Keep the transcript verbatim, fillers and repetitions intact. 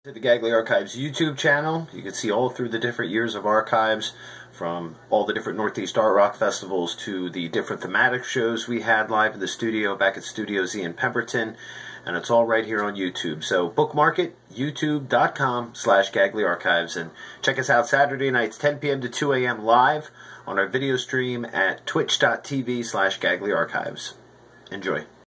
To the Gagliarchives YouTube channel. You can see all through the different years of archives, from all the different Northeast Art Rock festivals to the different thematic shows we had live in the studio back at Studio Z in Pemberton, and it's all right here on YouTube. So bookmark it, youtube dot com slash Gagliarchives, and check us out Saturday nights ten p m to two a m live on our video stream at twitch dot t v slash Gagliarchives. Enjoy.